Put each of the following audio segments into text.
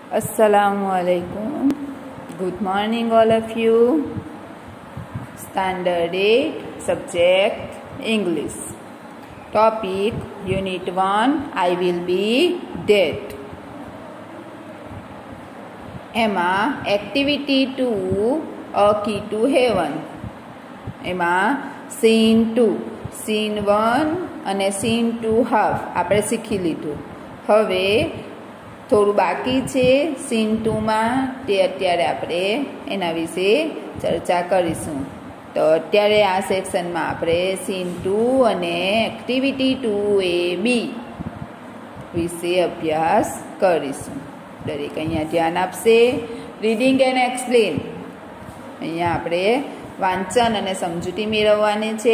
Assalamualaikum. Good morning all of you. Standard 8 subject English. Topic Unit 1 I will be dead. એમાં activity 2 A Key to Heaven. એમાં scene 2 scene 1 અને scene 2 half આપણે શીખી લીધું. હવે થોડું બાકી છે સીન 2માં, તે અત્યારે આપણે એના વિશે ચર્ચા કરીશું. તો અત્યારે આ સેક્શનમાં આપણે સીન 2 અને એક્ટિવિટી 2AB વિશે અભ્યાસ કરીશું. દરેક અહીંયા ધ્યાન આપશે. Reading and explain. અહીંયા આપણે વાંચન અને સમજૂતી મેળવવાની છે.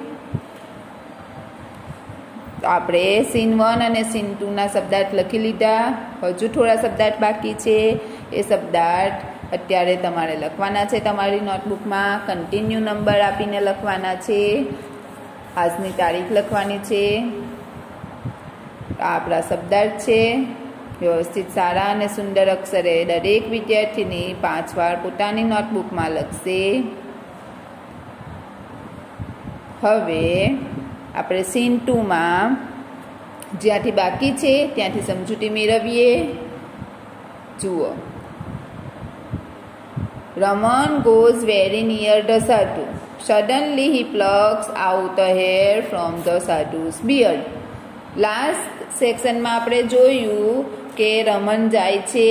તો આપણે સીન 1 અને સીન 2ના શબ્દાર્થ લખી લીધા. હજુ થોડા શબ્દાર્થ બાકી છે. એ શબ્દાર્થ અત્યારે તમારે લખવાના છે તમારી નોટબુકમાં. કન્ટિન્યુ નંબર આપીને લખવાના છે. આજની તારીખ લખવાની છે. આ આપણા શબ્દાર્થ છે. વ્યવસ્થિત સારા અને સુંદર અક્ષરે દરેક વિદ્યાર્થીની 5 વાર પોતાની નોટબુકમાં લખશે. હવે આપણે સીન 2માં જ્યાંથી બાકી છે ત્યાંથી સમજૂતી મેળવીએ. જુઓ. Raman goes very near the sadhu. Suddenly he plucks out a hair from the sadhu's beard. Last સેક્શનમાં આપણે જોયું કે રમન જાય છે,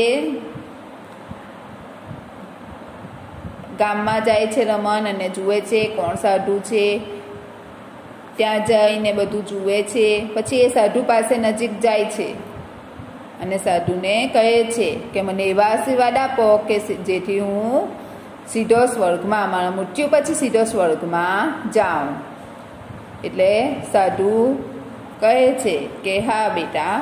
ગામમાં જાય છે રમન અને જુએ છે કોણ સાધુ છે. ત્યાં જઈને બધું જુએ છે. પછી એ સાધુ પાસે નજીક જાય છે અને સાધુને કહે છે કે મને એવા આશીર્વાદ આપો કે જેથી હું સીધો સ્વર્ગમાં, મારા મૃત્યુ પછી સીધો સ્વર્ગમાં જાઉં. એટલે સાધુ કહે છે કે હા બેટા,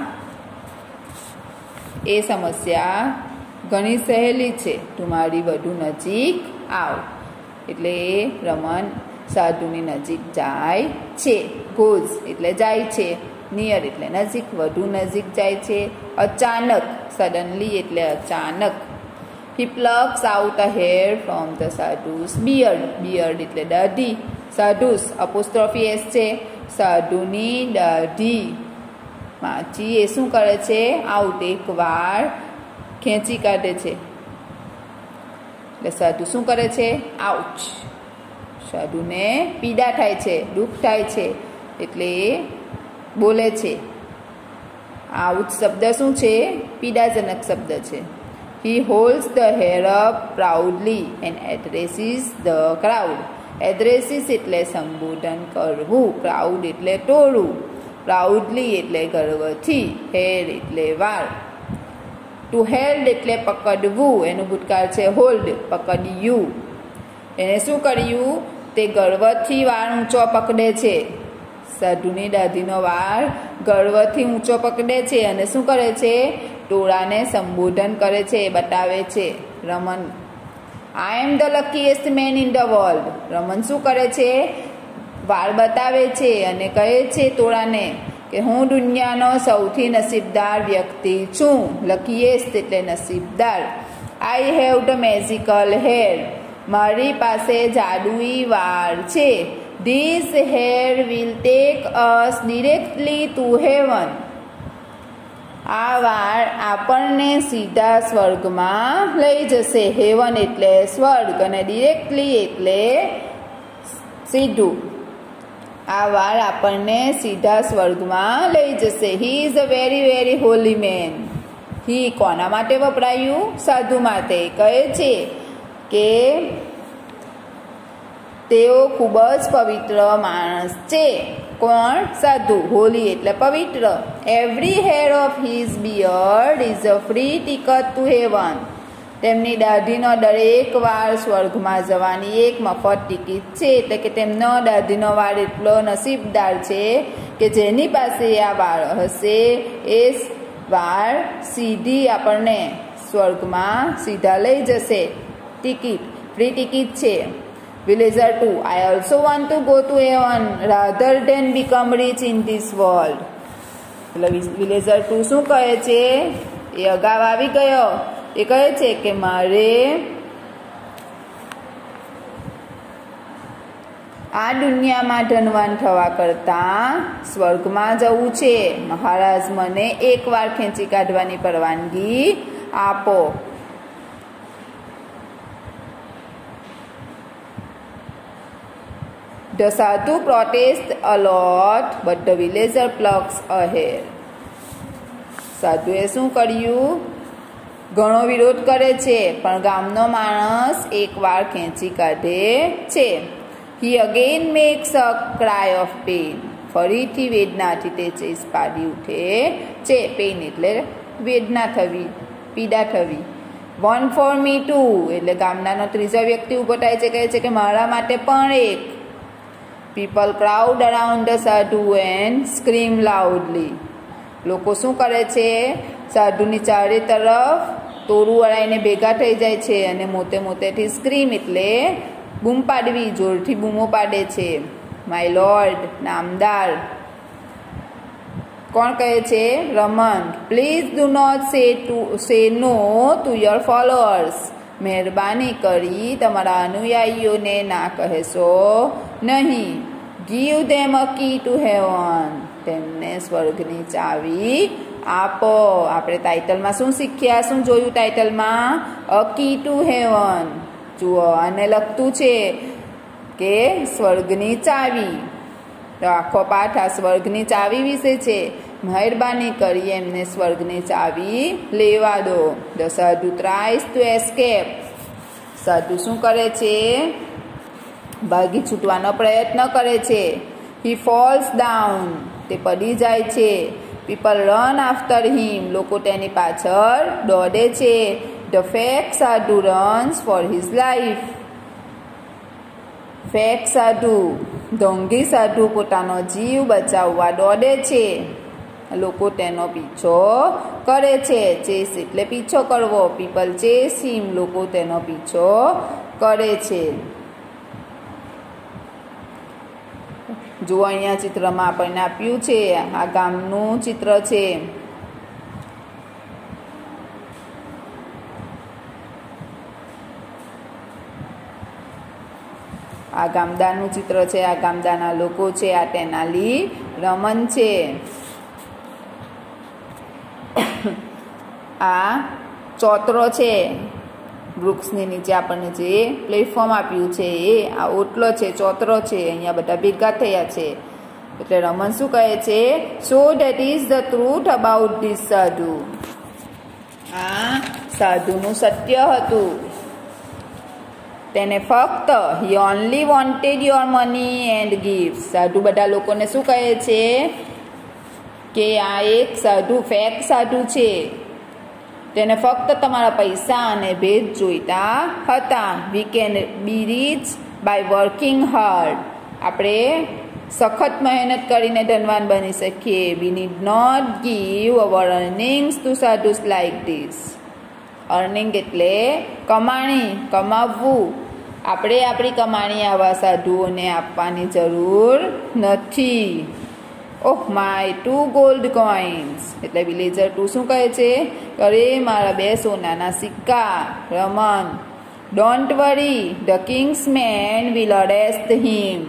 એ સમસ્યા ઘણી સહેલી છે, તું મારી વધુ નજીક આવ. એટલે એ રમન સાધુની નજીક જાય છે. ગોઝ એટલે જાય છે, નિયર એટલે નજીક, વધુ નજીક જાય છે. અચાનક, સડનલી એટલે અચાનક. He plucks out a hair from the sadhu's beard. Beard એટલે દાઢી. સાધુસ અપોસ્ટ્રોફી એસ છે. સાધુની દાઢી માંથી એ શું કરે છે? આઉટ, એક વાર ખેંચી કાઢે છે. એટલે સાધુ શું કરે છે? આઉચ. સાધુને પીડા થાય છે, દુઃખ થાય છે, એટલે એ બોલે છે. આઉચ શબ્દ શું છે? પીડાજનક શબ્દ છે. He holds the hair up proudly and addresses the crowd. Addresses એટલે સંબોધન કરવું. ક્રાઉડ એટલે ટોળું. પ્રાઉડલી એટલે ગર્વથી. હેર એટલે વાળ. ટુ હેલ્ડ એટલે પકડવું. એનું ભૂતકાળ છે હોલ્ડ, પકડ્યું. એને શું કર્યું? તે ગર્વથી વાળ ઊંચો પકડે છે. સાધુની દાઢીનો વાળ ગર્વથી ઊંચો પકડે છે અને શું કરે છે? ટોળાને સંબોધન કરે છે, બતાવે છે. Raman I am the luckiest man in the world. Raman શું કરે છે? વાળ બતાવે છે અને કહે છે ટોળાને કે હું દુનિયાનો સૌથી નસીબદાર વ્યક્તિ છું. luckiest એટલે નસીબદાર. I have the magical hair. મારી પાસે જાદુઈ વાળ છે. This hair will take us directly to heaven. આ વાળ આપણને સીધા સ્વર્ગમાં લઈ જશે. હેવન એટલે સ્વર્ગ અને ડિરેક્ટલી એટલે સીધું. આ વાળ આપણને સીધા સ્વર્ગમાં લઈ જશે. He is a very very holy man. He કોના માટે વપરાયું? સાધુ માટે. કહે છે કે તેઓ ખૂબ જ પવિત્ર માણસ છે. કોણ? સાધુ. હોલી એટલે પવિત્ર. Every hair of his beard is a free ticket to heaven. તેમની દાઢીનો દરેક વાળ સ્વર્ગમાં જવાની એક મફત ટિકિટ છે. એટલે કે તેમનો દાઢીનો વાળ એટલો નસીબદાર છે કે જેની પાસે આ વાળ હશે એ વાળ સીધી આપણને સ્વર્ગમાં સીધા લઈ જશે. ટિકિટ, ફ્રી ટિકિટ છે. Villager 2 I also want to go to heaven rather than become rich in this world. એટલે વિલેજર 2 શું કહે છે? એ અગાઉ આવી ગયો. એ કહે છે કે મારે આ દુનિયામાં ધનવાન થવા કરતાં સ્વર્ગમાં જવું છે. મહારાજ મને એકવાર ખેંચી કાઢવાની પરવાનગી આપો. The sadhu protests a lot, but the villager plucks a hair. સાધુએ શું કર્યું? ઘણો વિરોધ કરે છે, પણ ગામનો માણસ એકવાર ખેંચી કાઢે છે. He again makes a cry of pain. ફરીથી વેદનાથી તે ચીસ પાડી ઉઠે છે. પેઇન એટલે વેદના થવી, પીડા થવી. One for me too. એટલે ગામડાનો ત્રીજો વ્યક્તિ ઊભો થાય છે, કહે છે કે મારા માટે પણ એક. People crowd around the sadhu and scream loudly. લોકો શું કરે છે? સાધુની ચારે તરફ તોરું વળાઈને ભેગા થઈ જાય છે અને મોતે મોટેથી સ્ક્રીમ એટલે બૂમ પાડવી, જોરથી બૂમો પાડે છે. માય લોર્ડ, નામદાર. કોણ કહે છે? રમન. પ્લીઝ ડુ નોટ સે નો ટુ યોર ફોલોઅર્સ. મહેરબાની કરી તમારા અનુયાયીઓને ના કહેશો નહીં. Give them a key to heaven. તેમને સ્વર્ગની ચાવી આપો. આપણે ટાઇટલમાં શું શીખ્યા? શું જોયું ટાઇટલમાં? અ કી ટુ હેવન. જુઓ, આને લખતું છે કે સ્વર્ગની ચાવી. તો આખો પાઠ આ સ્વર્ગની ચાવી વિશે છે. મહેરબાની કરી એમને સ્વર્ગની ચાવી લેવા દો. ધ સાધુ ટ્રાઇઝ ટુ એસ્કેપ. સાધુ શું કરે છે? ભાગી છૂટવાનો પ્રયત્ન કરે છે. He falls down. તે પડી જાય છે. People run after him. લોકો તેની પાછળ દોડે છે. The fake sadhu runs for his life. Fake sadhu, ઢોંગી સાધુ પોતાનો જીવ બચાવવા દોડે છે. લોકો તેનો પીછો કરે છે. ચેસ એટલે પીછો કરવો. People chase him. લોકો તેનો પીછો કરે છે. જુઓ, અહીંયા ચિત્રમાં આપણને આપ્યું છે. આ ગામનું ચિત્ર છે. આ ગામડાનું ચિત્ર છે. આ ગામડાના લોકો છે. આ તેનાલી રમન છે. આ ચોતરો છે. વૃક્ષની નીચે આપણને જે પ્લેટફોર્મ આપ્યું છે એ આ ઓટલો છે, ચોતરો છે. અહીંયા બધા ભેગા થયા છે. એટલે રમન શું કહે છે? So that is the truth about this sadhu. આ સાધુનું સત્ય હતું. તેને ફક્ત he only wanted your money and gift. Sadhu બધા લોકોને શું કહે છે કે આ એક સાધુ ફેક સાધુ છે. તેને ફક્ત તમારા પૈસા અને ભેટ જોઈતા હતા. We can be rich by working hard. આપણે સખત મહેનત કરીને ધનવાન બની શકીએ. We need not give our earnings to sadhus like this. Earning એટલે કમાણી, કમાવવું. આપણે આપણી કમાણી આવા સાધુઓને આપવાની જરૂર નથી. Oh my 2 gold coins. એટલે વિલેજર 2 શું કહે છે? અરે મારા 2 સોનાના સિક્કા. Raman. Don't worry, the king's man will arrest him.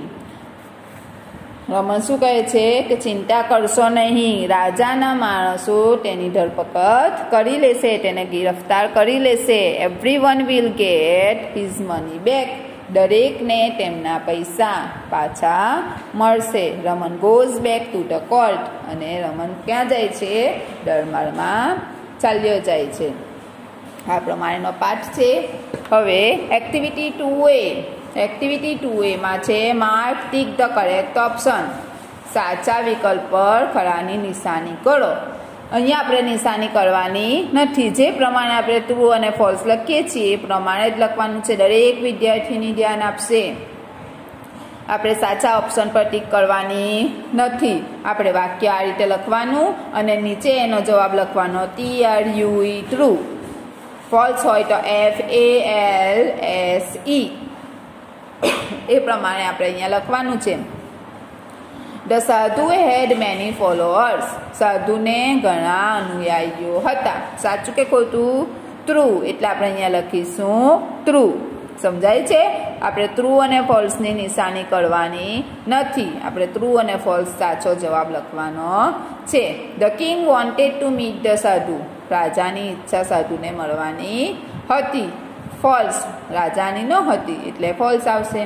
Raman શું કહે છે કે ચિંતા કરશો નહીં, રાજાના માણસો તેની ધરપકડ કરી લેશે, તેને ગિરફ્તાર કરી લેશે. Everyone will get his money back. દરેકને તેમના પૈસા પાછા મળશે. Raman goes back to the court. અને રમન ક્યાં જાય છે? દરબારમાં ચાલ્યો જાય છે. આ પ્રમાણેનો પાઠ છે. હવે એક્ટિવિટી 2A. એક્ટિવિટી 2A છે mark tick the correct option. સાચા વિકલ્પ પર ખરાની નિશાની કરો. અહીંયા આપણે નિશાની કરવાની નથી. જે પ્રમાણે આપણે ટ્રુ અને ફોલ્સ લખીએ છીએ એ પ્રમાણે જ લખવાનું છે. દરેક વિદ્યાર્થીની ધ્યાન આપશે. આપણે સાચા ઓપ્શન પર ટીક કરવાની નથી. આપણે વાક્ય આ રીતે લખવાનું અને નીચે એનો જવાબ લખવાનો. TRUE true. ફોલ્સ હોય તો FALSE. એ પ્રમાણે આપણે અહીંયા લખવાનું છે. ધ સાધુ હેડ મેની ફોલોઅર્સ. સાધુને ઘણા અનુયાયીઓ હતા. સાચું કે ખોટું? ટ્રુ. એટલે આપણે અહીંયા લખીશું ટ્રુ. સમજાય છે? આપણે ટ્રુ અને ફોલ્સની નિશાની કરવાની નથી. આપણે ટ્રુ અને ફોલ્સ સાચો જવાબ લખવાનો છે. The king wanted to meet the sadhu. રાજાની ઈચ્છા સાધુને મળવાની હતી. ફોલ્સ. રાજાની ન હતી એટલે ફોલ્સ આવશે.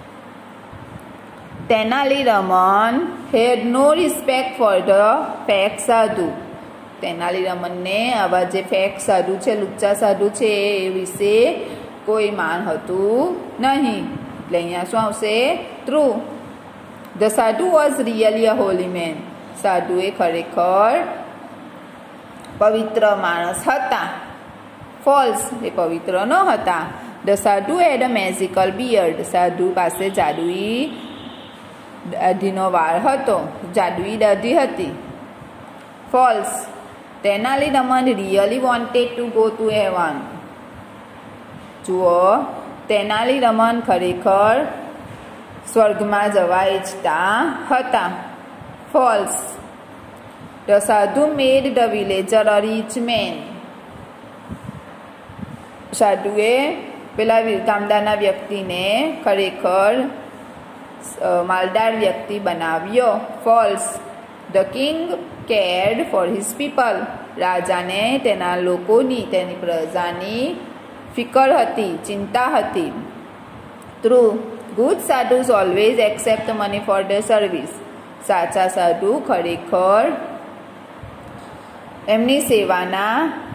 Tenaliraman had no respect for the fake sadhu. તેનાલીરામનને આવા જે ફેક સાધુ છે, લુચ્ચા સાધુ છે એ વિશે કોઈ માન હતું નહીં. એટલે અહીંયા શું આવશે? True. The sadhu was really a holy man. સાધુ એ ખરેખર પવિત્ર માણસ હતા. ફોલ્સ. એ પવિત્ર ન હતા. ધ સાધુ હેડ અ મેજિકલ બિયર્ડ. સાધુ પાસે જાદુઈ દાઢીનો વાળ હતો. જાદુઈ દાઢી હતી. False. Tenaliraman really wanted to go to heaven. જુઓ, તેનાલીરામન ખરેખર સ્વર્ગમાં જવા ઈચ્છતા હતા. False. The sadhu made the villager a rich man. સાધુએ પેલા ગામડાના વ્યક્તિને ખરેખર માલદાર વ્યક્તિ બનાવ્યો. False. The king cared for his people. રાજાને તેના લોકોની, તેની પ્રજાની ફિકર હતી, ચિંતા હતી. True. Good sadhus always accept money for the service. સાચા સાધુ ખરેખર એમની સેવાના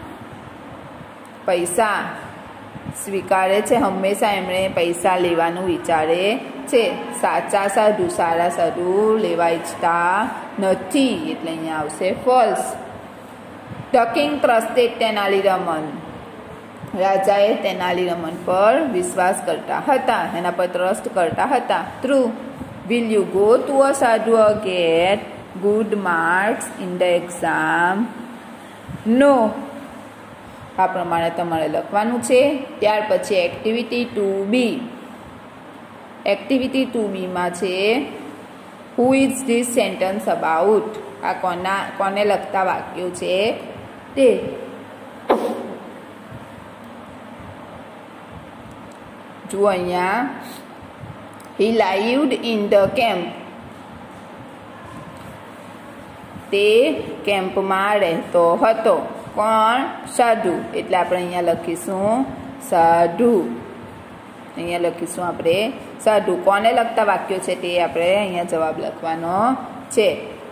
પૈસા સ્વીકારે છે. હંમેશા એમણે પૈસા લેવાનું વિચારે છે. સાચા સાધુ, સારા સાધુ લેવા ઈચ્છતા નથી. એટલે અહીંયા આવશે false. The king trusted Tenaliraman. રાજાએ તેનાલીરામન પર વિશ્વાસ કરતા હતા, એના પર ટ્રસ્ટ કરતા હતા. True. Will you go to a sadhu get good marks in the exam? No. આ પ્રમાણે તમારે લખવાનું છે. ત્યાર પછી એક્ટિવિટી 2B. એક્ટિવિટી 2Bમાં છે who is this sentence about. આ કોને લગતા વાક્યો છે તે. જુઓ અહીંયા, he lived in the camp. તે કેમ્પમાં રહેતો હતો. કોણ? સાધુ. એટલે આપણે અહીંયા લખીશું સાધુ. અહીંયા લખીશું આપણે સાધુ. કોને લગતા વાક્યો છે તે આપણે અહીંયા જવાબ લખવાનો છે.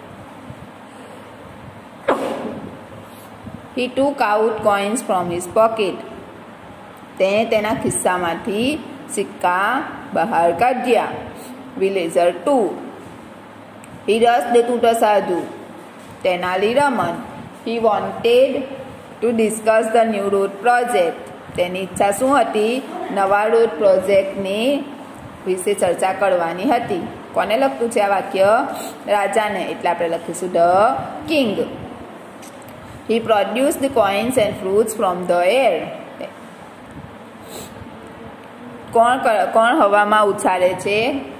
He took out coins from his pocket. તેણે તેના ખિસ્સામાંથી સિક્કા બહાર કાઢ્યા. Villager 2. He rushed to the sadhu. તેનાલીરામન. He wanted to discuss the new road project. તેની ઈચ્છા શું હતી? નવા રોડ પ્રોજેક્ટની વિશે ચર્ચા કરવાની હતી. કોને લગતું છે આ વાક્ય? રાજાને. એટલે આપણે લખીશું the king. He produced the coins and fruits from the air. કોણ હવામાં ઉછાળે છે?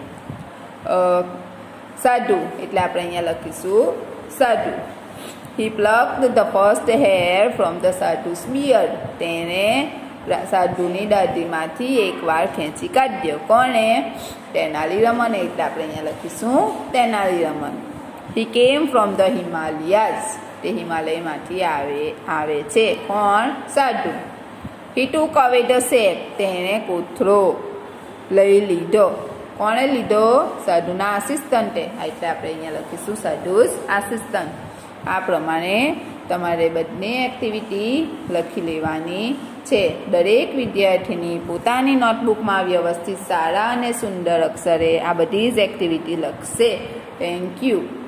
સાધુ. એટલે આપણે અહીંયા લખીશું સાધુ. He plucked the first hair from the sadhu's beard. તેણે સાધુની દાઢીમાંથી એક વાળ ખેંચી કાઢ્યો. કોણે? તેનાલીરામન. એટલે આપણે અહીંયા લખીશું તેનાલીરામન. He came from the Himalayas. તે હિમાલયમાંથી આવે છે. કોણ? સાધુ. He took away the sack. તેણે કોથળો લઈ લીધો. કોણે લીધો? સાધુના આસિસ્ટન્ટે. એટલે આપણે અહીંયા લખીશું સાધુસ આસિસ્ટન્ટ. આ પ્રમાણે તમારે બંને એક્ટિવિટી લખી લેવાની છે. દરેક વિદ્યાર્થીની પોતાની નોટબુકમાં વ્યવસ્થિત સારા અને સુંદર અક્ષરે આ બધી જ એક્ટિવિટી લખશે. Thank you.